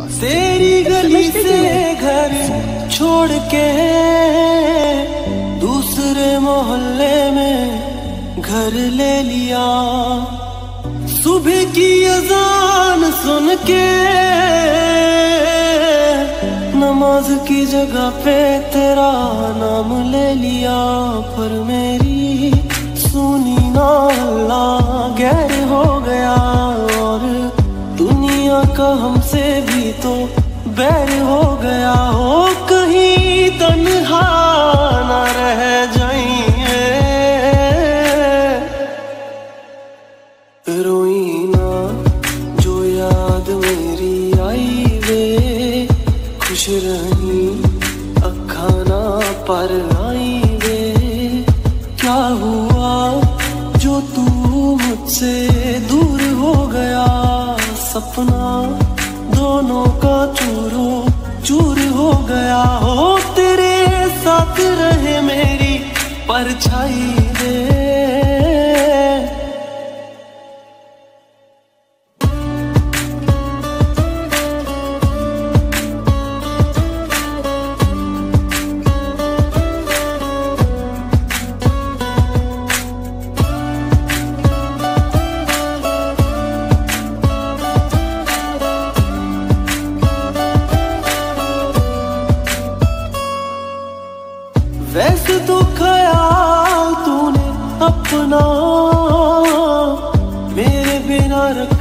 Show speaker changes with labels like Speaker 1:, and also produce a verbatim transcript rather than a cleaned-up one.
Speaker 1: तेरी गली से घर छोड़ के दूसरे मोहल्ले में घर ले लिया। सुबह की अजान सुन के नमाज की जगह पे तेरा नाम ले लिया। पर मेरी सुनी ना अल्लाह गैर हो गया, और दुनिया का हमसे भी तो बैर हो गया। हो कहीं तन्हा ना रह जाइए, रोई ना जो याद मेरी आई वे, खुश रही अखा ना पर आई वे। क्या हुआ जो तू मुझसे दूर हो गया, सपना दोनों का चूरो चूर हो गया। हो तेरे साथ रहे मेरी परछाई वे। वैसे तो ख्याल तूने अपना मेरे बिना रख